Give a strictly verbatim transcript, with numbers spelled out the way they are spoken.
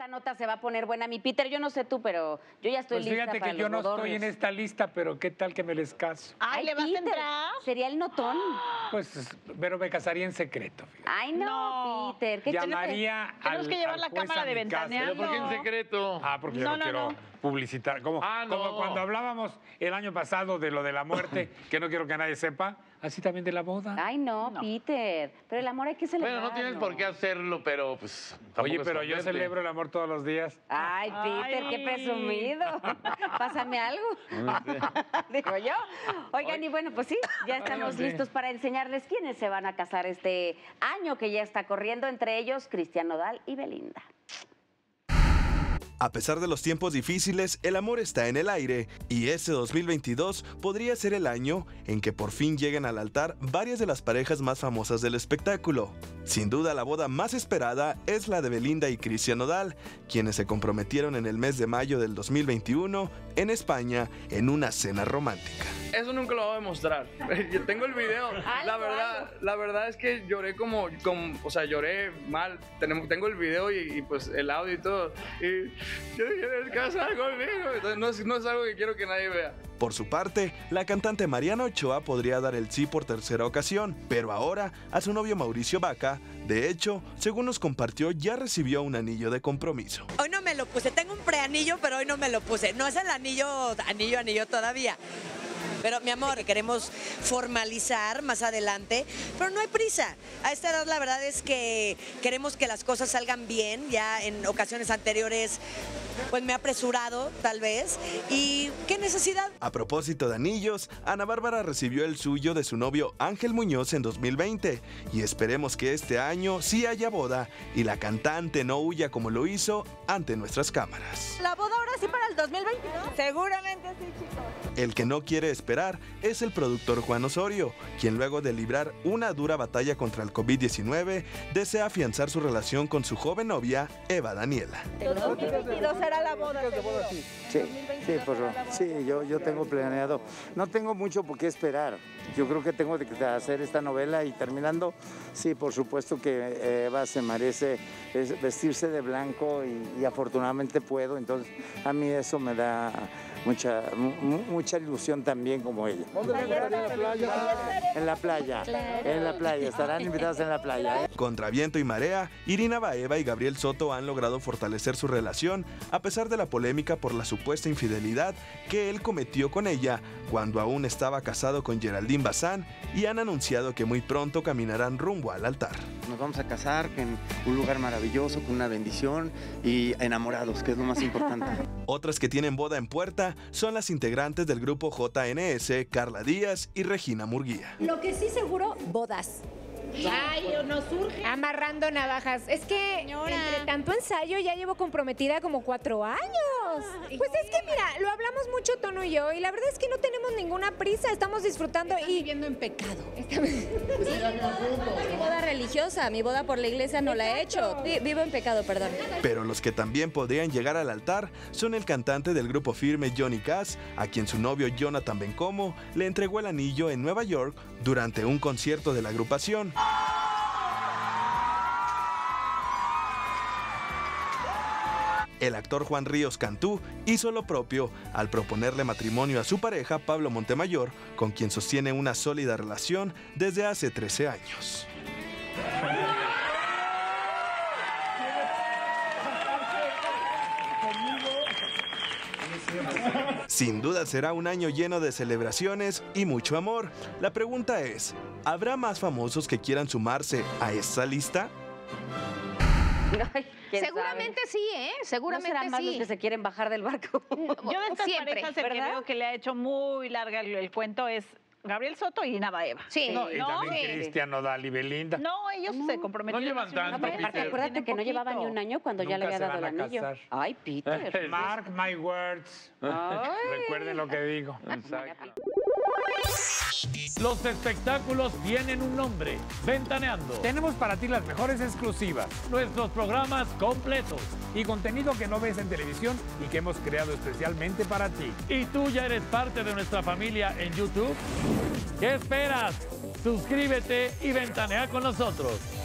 esta nota se va a poner buena. Mi Peter, yo no sé tú, pero yo ya estoy pues lista fíjate para que yo no bodorrios. estoy en esta lista, pero ¿qué tal que me les caso? Ay, ¿le vas Peter, a entrar? ¿sería el notón? Pues, pero me casaría en secreto. Fíjate. Ay, no, No. Peter. ¿Qué Llamaría Tenemos al, que llevar al la juez cámara a de mi casa. Ventaneando. ¿Pero por qué en secreto? Ah, porque yo No, no, no, quiero no. publicitar. Como, Ah, no. como cuando hablábamos el año pasado de lo de la muerte, que no quiero que nadie sepa, así también de la boda. Ay, no, No. Peter. Pero el amor hay que celebrarlo. Bueno, no tienes por qué hacerlo, pero pues... tampoco Oye, es pero yo esconderte. celebro el amor todos los días. Ay, Peter, Ay. qué presumido. Pásame algo. Digo yo. Oigan, y bueno, pues sí, ya estamos sí. listos para enseñarles quiénes se van a casar este año que ya está corriendo, entre ellos Cristian Nodal y Belinda. A pesar de los tiempos difíciles, el amor está en el aire y este dos mil veintidós podría ser el año en que por fin lleguen al altar varias de las parejas más famosas del espectáculo. Sin duda, la boda más esperada es la de Belinda y Cristian Nodal, quienes se comprometieron en el mes de mayo del dos mil veintiuno en España en una cena romántica. Eso nunca lo voy a demostrar. Yo tengo el video. La verdad, la verdad es que lloré como, como o sea, lloré mal. Tenemos, tengo el video y, y pues el audio y todo. Y yo quiero casar conmigo. Entonces no es, no es algo que quiero que nadie vea. Por su parte, la cantante Mariana Ochoa podría dar el sí por tercera ocasión, pero ahora a su novio Mauricio Vaca, de hecho, según nos compartió, ya recibió un anillo de compromiso. Hoy no me lo puse, tengo un preanillo, pero hoy no me lo puse. No es el anillo, anillo, anillo todavía. Pero, mi amor, queremos formalizar más adelante, pero no hay prisa. A esta edad la verdad es que queremos que las cosas salgan bien. Ya en ocasiones anteriores pues me he apresurado, tal vez. ¿Y qué necesidad? A propósito de anillos, Ana Bárbara recibió el suyo de su novio Ángel Muñoz en dos mil veinte. Y esperemos que este año sí haya boda y la cantante no huya como lo hizo ante nuestras cámaras. ¿La boda ahora sí para el dos mil veintidós? Seguramente sí, chicos. El que no quiere esperar es el productor Juan Osorio, quien luego de librar una dura batalla contra el COVID diecinueve, desea afianzar su relación con su joven novia, Eva Daniela. dos mil veintidós será la boda. Sí, sí, por favor. Sí, yo, yo tengo planeado. No tengo mucho por qué esperar. Yo creo que tengo que hacer esta novela y terminando, sí, por supuesto que Eva se merece vestirse de blanco y, y afortunadamente puedo. Entonces, a mí eso me da mucha, mucha ilusión también como ella. En la playa, en la playa, estarán invitados en la playa. ¿eh? Contra viento y marea, Irina Baeva y Gabriel Soto han logrado fortalecer su relación a pesar de la polémica por la supuesta infidelidad que él cometió con ella cuando aún estaba casado con Geraldine Bazán, y han anunciado que muy pronto caminarán rumbo al altar. Nos vamos a casar en un lugar maravilloso, con una bendición y enamorados, que es lo más importante. Otras que tienen boda en puerta son las integrantes del grupo J N S, Carla Díaz y Regina Murguía. Lo que sí seguro, bodas. Ay, nos surge. Amarrando navajas. Es que Señora. entre tanto ensayo ya llevo comprometida como cuatro años. Pues es que mira, lo hablamos mucho Tono y yo y la verdad es que no tenemos ninguna prisa, estamos disfrutando Estás y viviendo en pecado. Estamos- mi boda religiosa, mi boda por la iglesia no la he hecho. Vi- Vivo en pecado, perdón. Pero los que también podrían llegar al altar son el cantante del grupo Firme, Johnny Cass, a quien su novio Jonathan Bencomo le entregó el anillo en Nueva York durante un concierto de la agrupación. El actor Juan Ríos Cantú hizo lo propio al proponerle matrimonio a su pareja Pablo Montemayor, con quien sostiene una sólida relación desde hace trece años. Sin duda será un año lleno de celebraciones y mucho amor. La pregunta es, ¿habrá más famosos que quieran sumarse a esta lista? Ay, ¿quién Seguramente sabe? sí, ¿eh? ¿No Seguramente serán más los sí. que se quieren bajar del barco? Yo de estas Siempre, parejas, el que ¿verdad? veo que le ha hecho muy larga el, el cuento es Gabriel Soto y Ina Baeva. Sí. No, y ¿no? también Sí. Cristian Nodal y Belinda. No, ellos se comprometieron. No llevan hace unos tanto, No, pero aparte, Peter. acuérdate que no llevaba ni un año cuando ya le Nunca había se dado el van a anillo. casar. Ay, Peter. Mark my words. Ay. Recuerden lo que digo. Exacto. Los espectáculos tienen un nombre, Ventaneando. Tenemos para ti las mejores exclusivas Nuestros programas completos. y contenido que no ves en televisión y que hemos creado especialmente para ti. ¿Y tú ya eres parte de nuestra familia en YouTube? ¿Qué esperas? Suscríbete y ventanea con nosotros.